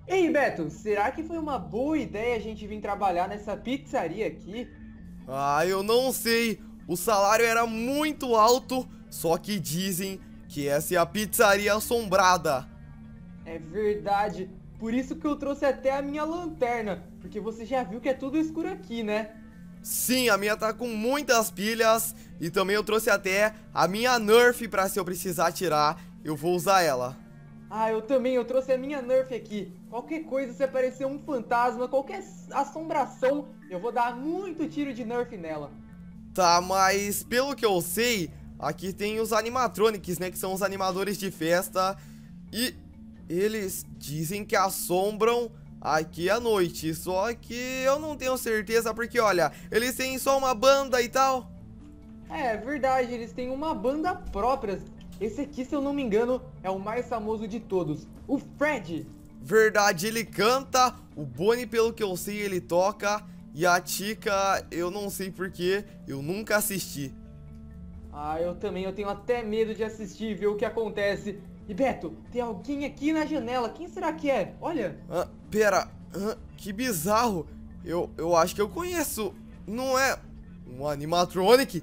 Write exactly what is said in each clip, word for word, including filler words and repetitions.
Ei, Beto, será que foi uma boa ideia a gente vir trabalhar nessa pizzaria aqui? Ah, eu não sei. O salário era muito alto, só que dizem que essa é a pizzaria assombrada. É verdade. Por isso que eu trouxe até a minha lanterna, porque você já viu que é tudo escuro aqui, né? Sim, a minha tá com muitas pilhas e também eu trouxe até a minha Nerf pra se eu precisar tirar, eu vou usar ela. Ah, eu também, eu trouxe a minha Nerf aqui. Qualquer coisa, se aparecer um fantasma, qualquer assombração, eu vou dar muito tiro de Nerf nela. Tá, mas pelo que eu sei, aqui tem os animatronics, né, que são os animadores de festa e eles dizem que assombram aqui à noite, só que eu não tenho certeza porque, olha, eles têm só uma banda e tal. É, é verdade, eles têm uma banda própria. Esse aqui, se eu não me engano, é o mais famoso de todos, o Fred. Verdade, ele canta, o Bonnie, pelo que eu sei, ele toca, e a Chica, eu não sei porquê, eu nunca assisti. Ah, eu também, eu tenho até medo de assistir e ver o que acontece. E Beto, tem alguém aqui na janela, quem será que é? Olha. Ah, pera, ah, que bizarro, eu, eu acho que eu conheço, não é um animatronic?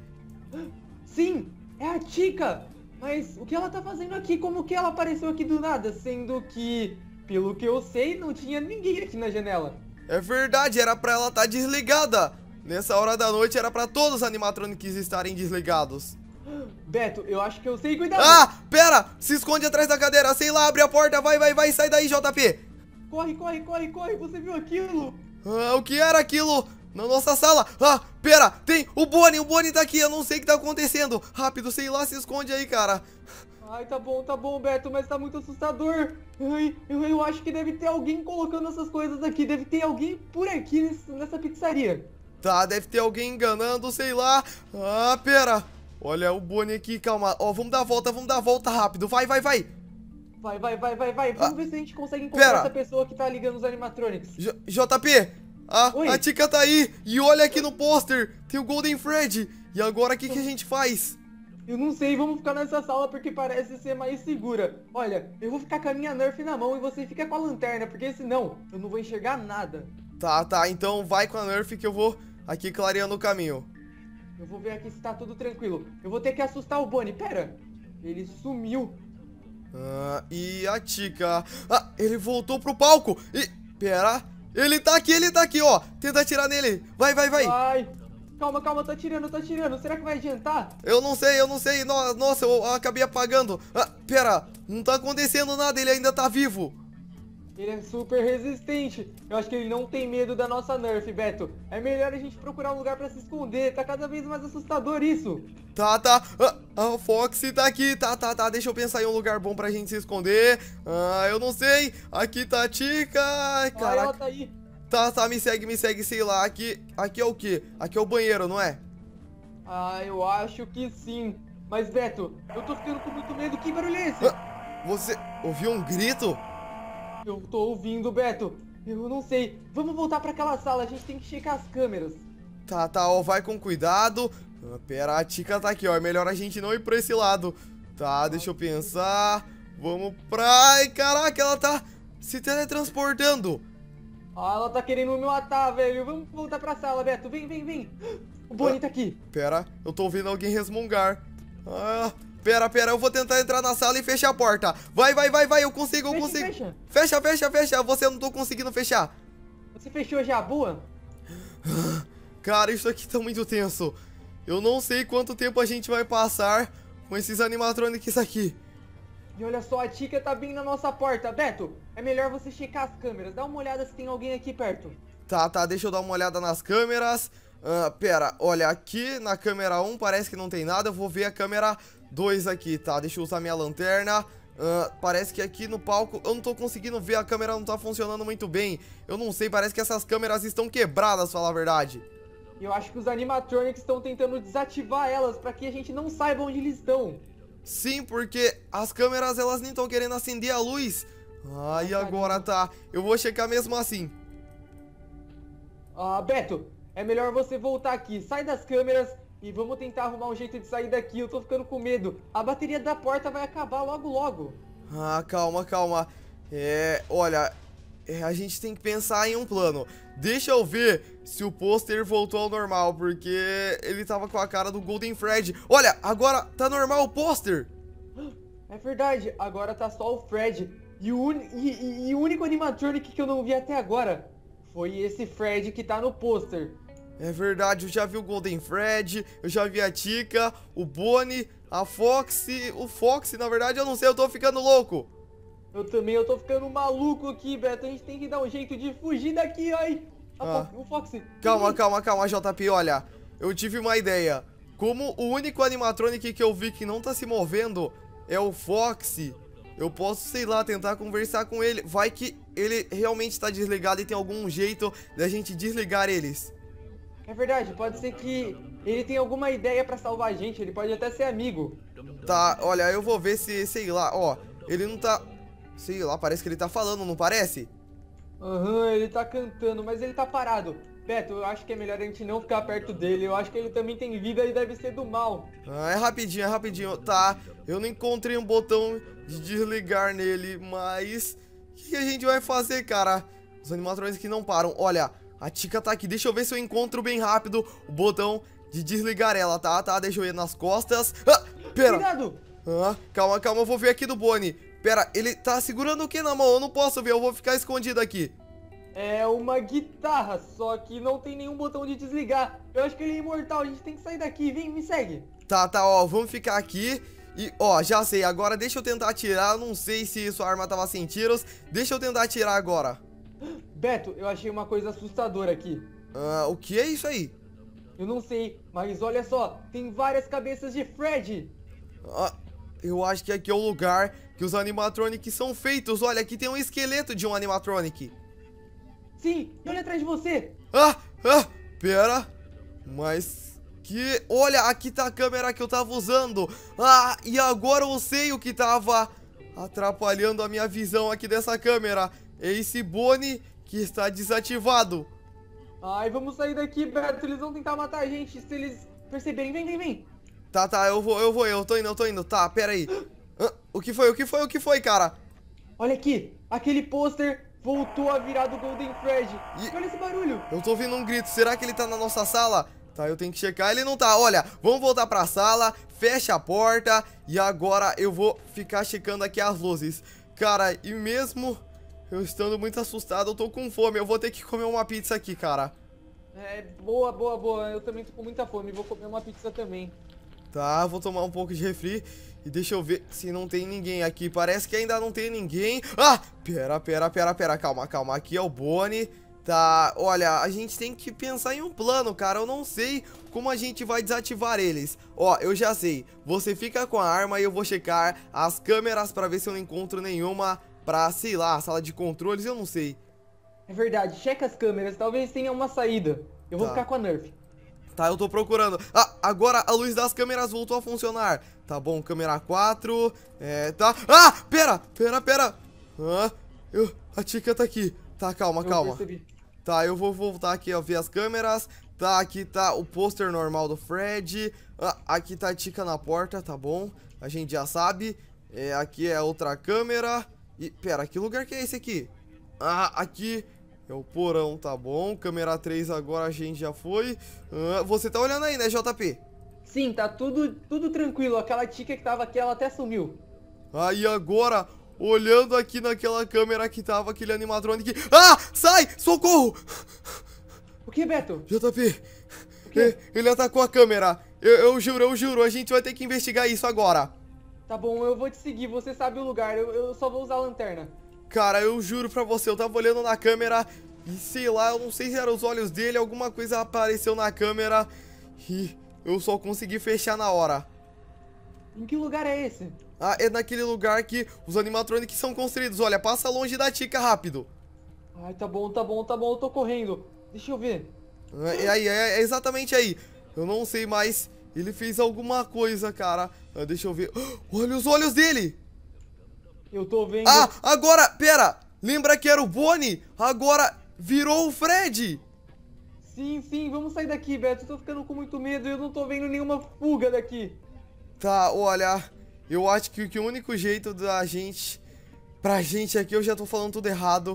Sim, é a Chica. Mas o que ela tá fazendo aqui? Como que ela apareceu aqui do nada? Sendo que, pelo que eu sei, não tinha ninguém aqui na janela. É verdade, era pra ela estar desligada. Nessa hora da noite era pra todos os animatronics estarem desligados. Beto, eu acho que eu sei, cuidado. Ah, pera, se esconde atrás da cadeira, sei lá, abre a porta, vai, vai, vai, sai daí, J P. Corre, corre, corre, corre, você viu aquilo? Ah, o que era aquilo? Na nossa sala. Ah, pera, tem o Bonnie, o Bonnie tá aqui, eu não sei o que tá acontecendo. Rápido, sei lá, se esconde aí, cara. Ai, tá bom, tá bom, Beto, mas tá muito assustador. Ai, eu, eu acho que deve ter alguém colocando essas coisas aqui. Deve ter alguém por aqui nesse, nessa pizzaria. Tá, deve ter alguém enganando, sei lá. Ah, pera. Olha o Bonnie aqui, calma. Ó, vamos dar a volta, vamos dar a volta rápido. Vai, vai, vai. Vai, vai, vai, vai, vai. Vamos Ah, ver se a gente consegue encontrar pera. essa pessoa que tá ligando os animatronics. J JP, a, Oi. a Chica tá aí. E olha aqui no pôster, tem o Golden Fred. E agora o que, que a gente faz? Eu não sei, vamos ficar nessa sala porque parece ser mais segura. Olha, eu vou ficar com a minha Nerf na mão e você fica com a lanterna, porque senão eu não vou enxergar nada. Tá, tá, então vai com a Nerf que eu vou aqui clareando o caminho. Eu vou ver aqui se tá tudo tranquilo. Eu vou ter que assustar o Bonnie, pera. Ele sumiu. Ah, e a Chica... Ah, ele voltou pro palco. E, pera, ele tá aqui, ele tá aqui, ó. Tenta atirar nele. Vai, vai, vai. Ai, calma, calma, tá tirando, tá tirando. Será que vai adiantar? Eu não sei, eu não sei. No- Nossa, eu acabei apagando. Ah, pera, não tá acontecendo nada, ele ainda tá vivo. Ele é super resistente. Eu acho que ele não tem medo da nossa Nerf, Beto. É melhor a gente procurar um lugar pra se esconder. Tá cada vez mais assustador isso. Tá, tá. Ah, a Foxy tá aqui. Tá, tá, tá. Deixa eu pensar em um lugar bom pra gente se esconder. Ah, eu não sei. Aqui tá a Chica. Ai, Ah, ela caraca. tá aí. Tá, tá, me segue, me segue, sei lá. Aqui, aqui é o quê? Aqui é o banheiro, não é? Ah, eu acho que sim. Mas, Beto, eu tô ficando com muito medo. Que barulho é esse? Ah, você ouviu um grito? Eu tô ouvindo, Beto. Eu não sei. Vamos voltar pra aquela sala. A gente tem que checar as câmeras. Tá, tá, ó, vai com cuidado. Ah, pera, a Chica tá aqui, ó. É melhor a gente não ir pra esse lado. Tá, deixa eu pensar. Vamos pra... Ai, caraca, ela tá se teletransportando. Ah, ela tá querendo me matar, velho. Vamos voltar pra sala, Beto. Vem, vem, vem. O Bonnie tá aqui. Pera, eu tô ouvindo alguém resmungar. Ah, pera, pera, eu vou tentar entrar na sala e fechar a porta. Vai, vai, vai, vai, eu consigo, eu Fecha, consigo. fecha. Fecha, fecha, fecha. Você eu não tô conseguindo fechar. Você fechou já a boa? Cara, isso aqui tá muito tenso. Eu não sei quanto tempo a gente vai passar com esses animatronics aqui. E olha só, a Chica tá bem na nossa porta. Beto, é melhor você checar as câmeras. Dá uma olhada se tem alguém aqui perto. Tá, tá, deixa eu dar uma olhada nas câmeras. Ah, pera, olha, aqui na câmera um parece que não tem nada. Eu vou ver a câmera dois aqui, tá? Deixa eu usar minha lanterna. Ah, parece que aqui no palco eu não tô conseguindo ver, a câmera não tá funcionando muito bem. Eu não sei, parece que essas câmeras estão quebradas, pra falar a verdade. E eu acho que os animatronics estão tentando desativar elas pra que a gente não saiba onde eles estão. Sim, porque as câmeras elas nem estão querendo acender a luz. Ah, e agora tá? Eu vou checar mesmo assim. Ah, Beto, é melhor você voltar aqui. Sai das câmeras e vamos tentar arrumar um jeito de sair daqui. Eu tô ficando com medo. A bateria da porta vai acabar logo logo. Ah, calma, calma. É, olha, é, a gente tem que pensar em um plano. Deixa eu ver se o pôster voltou ao normal, porque ele tava com a cara do Golden Fred. Olha, agora tá normal o pôster. É verdade, agora tá só o Fred. E o, un... e, e, e o único animatronic que eu não vi até agora foi esse Fred que tá no pôster. É verdade, eu já vi o Golden Fred, eu já vi a Chica, o Bonnie, a Foxy, o Foxy, na verdade eu não sei, eu tô ficando louco. Eu também, eu tô ficando maluco aqui, Beto, a gente tem que dar um jeito de fugir daqui, ai. A Ah. Fo... O Foxy. Calma, calma, calma, J P, olha, eu tive uma ideia. Como o único animatronic que eu vi que não tá se movendo é o Foxy, eu posso, sei lá, tentar conversar com ele. Vai que ele realmente tá desligado e tem algum jeito da gente desligar eles. É verdade, pode ser que ele tenha alguma ideia pra salvar a gente, ele pode até ser amigo. Tá, olha, eu vou ver se, sei lá, ó, ele não tá, sei lá, parece que ele tá falando, não parece? Aham, uhum, ele tá cantando, mas ele tá parado. Beto, eu acho que é melhor a gente não ficar perto dele, eu acho que ele também tem vida e deve ser do mal. Ah, é rapidinho, é rapidinho, tá, eu não encontrei um botão de desligar nele, mas o que, que a gente vai fazer, cara? Os animatrônicos que não param, olha, a Chica tá aqui, deixa eu ver se eu encontro bem rápido o botão de desligar ela, tá, tá, deixa eu ir nas costas. Ah, pera. Cuidado! Ah, calma, calma, eu vou ver aqui do Bonnie. Pera, ele tá segurando o que na mão? Eu não posso ver, eu vou ficar escondido aqui. É uma guitarra, só que não tem nenhum botão de desligar. Eu acho que ele é imortal, a gente tem que sair daqui, vem, me segue. Tá, tá, ó, vamos ficar aqui. E, ó, já sei, agora deixa eu tentar atirar. Eu não sei se sua arma tava sem tiros. Deixa eu tentar atirar agora. Beto, eu achei uma coisa assustadora aqui. Ah, o que é isso aí? Eu não sei, mas olha só, tem várias cabeças de Fred. Ah, eu acho que aqui é o lugar que os animatronics são feitos. Olha, aqui tem um esqueleto de um animatronic. Sim, e olha atrás de você. Ah, ah, pera. Mas que... Olha, aqui tá a câmera que eu tava usando. Ah, e agora eu sei o que tava atrapalhando a minha visão aqui dessa câmera. É esse Bonnie que está desativado. Ai, vamos sair daqui, Beto, eles vão tentar matar a gente se eles perceberem. Vem, vem, vem. Tá, tá, eu vou, eu vou, eu tô indo, eu tô indo. Tá, pera aí. Ah, o que foi, o que foi, o que foi, cara? Olha aqui, aquele pôster voltou a virar do Golden Fred. E... olha esse barulho. Eu tô ouvindo um grito, será que ele tá na nossa sala? Tá, eu tenho que checar, ele não tá. Olha, vamos voltar pra sala, fecha a porta. E agora eu vou ficar checando aqui as luzes. Cara, e mesmo eu estando muito assustado, eu tô com fome. Eu vou ter que comer uma pizza aqui, cara. É, boa, boa, boa. Eu também tô com muita fome, vou comer uma pizza também. Tá, vou tomar um pouco de refri. E deixa eu ver se não tem ninguém aqui. Parece que ainda não tem ninguém. Ah, pera, pera, pera, pera. Calma, calma. Aqui é o Bonnie. Tá, olha, a gente tem que pensar em um plano, cara. Eu não sei como a gente vai desativar eles. Ó, eu já sei. Você fica com a arma e eu vou checar as câmeras pra ver se eu não encontro nenhuma pra, sei lá, a sala de controles, eu não sei. É verdade, checa as câmeras, talvez tenha uma saída. Eu vou Tá. ficar com a Nerf. Tá, eu tô procurando. Ah, agora a luz das câmeras voltou a funcionar. Tá bom, câmera quatro. É, tá. Ah, pera, pera, pera. Ah, eu, a Chica tá aqui. Tá, calma, Eu calma. percebi. Tá, eu vou voltar aqui a ver as câmeras. Tá, aqui tá o pôster normal do Fred. Ah, aqui tá a Chica na porta, tá bom. A gente já sabe. É, aqui é outra câmera. E, pera, que lugar que é esse aqui? Ah, aqui é o porão, tá bom. Câmera três agora a gente já foi. Ah, você tá olhando aí, né, J P? Sim, tá tudo, tudo tranquilo. Aquela Chica que tava aqui, ela até sumiu. Aí agora, olhando aqui naquela câmera que tava aquele animatronic. Ah, sai, socorro! O que, Beto? J P, O quê? ele atacou a câmera. Eu, eu juro, eu juro, a gente vai ter que investigar isso agora. Tá bom, eu vou te seguir, você sabe o lugar, eu, eu só vou usar a lanterna. Cara, eu juro pra você, eu tava olhando na câmera e sei lá, eu não sei se eram os olhos dele, alguma coisa apareceu na câmera e eu só consegui fechar na hora. Em que lugar é esse? Ah, é naquele lugar que os animatronics são construídos. Olha, passa longe da Chica rápido. Ai, tá bom, tá bom, tá bom, eu tô correndo. Deixa eu ver. É aí, é, é exatamente aí. Eu não sei mais. Ele fez alguma coisa, cara. Ah, deixa eu ver. Olha os olhos dele. Eu tô vendo. Ah, agora, pera. Lembra que era o Bonnie? Agora virou o Fred. Sim, sim, vamos sair daqui, Beto. Eu tô ficando com muito medo e eu não tô vendo nenhuma fuga daqui. Tá, olha. Eu acho que, que o único jeito da gente... Pra gente aqui, eu já tô falando tudo errado.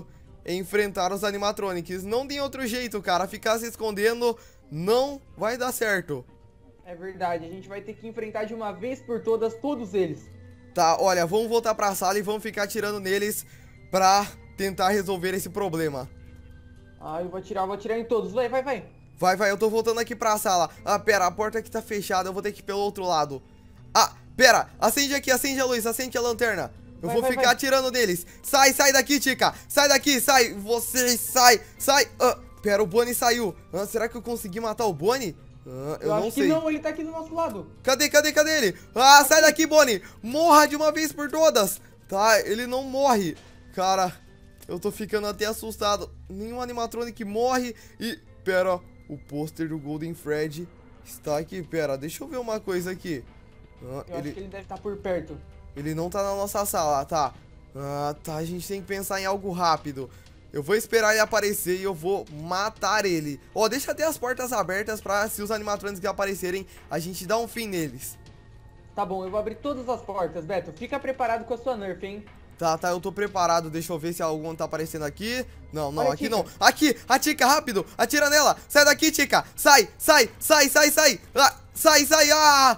enfrentar os animatronics. Não tem outro jeito, cara. Ficar se escondendo não vai dar certo. É verdade, a gente vai ter que enfrentar de uma vez por todas todos eles. Tá, olha, vamos voltar pra sala e vamos ficar atirando neles pra tentar resolver esse problema. Ah, eu vou atirar, vou atirar em todos. Vai, vai, vai. Vai, vai, eu tô voltando aqui pra sala. Ah, pera, a porta aqui tá fechada, eu vou ter que ir pelo outro lado. Ah, pera, acende aqui, acende a luz, acende a lanterna. Eu Vai, vou vai, ficar vai. atirando neles. Sai, sai daqui, Chica. Sai daqui, sai. Vocês, sai, sai. Ah, pera, o Bonnie saiu. Ah, será que eu consegui matar o Bonnie? Ah, eu, Eu não acho sei. que não, ele tá aqui do nosso lado. Cadê, cadê, cadê ele? Ah, sai daqui, Bonnie. Morra de uma vez por todas. Tá, ele não morre. Cara, eu tô ficando até assustado. Nenhum animatronic morre e... Pera, o pôster do Golden Freddy está aqui. Pera, deixa eu ver uma coisa aqui. Ah, Eu ele... acho que ele deve estar por perto. Ele não tá na nossa sala, tá? Ah, tá, a gente tem que pensar em algo rápido. Eu vou esperar ele aparecer e eu vou matar ele. Ó, deixa até as portas abertas pra, se os animatrônicos aparecerem, a gente dá um fim neles. Tá bom, eu vou abrir todas as portas, Beto. Fica preparado com a sua Nerf, hein? Tá, tá, eu tô preparado. Deixa eu ver se algum tá aparecendo aqui. Não, não, Olha, aqui Chica. não. Aqui, a Chica, rápido. Atira nela. Sai daqui, Chica. Sai, sai, sai, sai, sai. Ah, sai, sai, ah.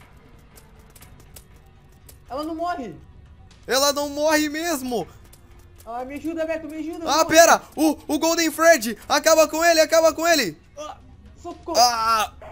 Ela não morre. Ela não morre mesmo. Ah, me ajuda, Beto, me ajuda. Ah, não. pera. O, o Golden Freddy. Acaba com ele, acaba com ele. Ah, socorro. Ah,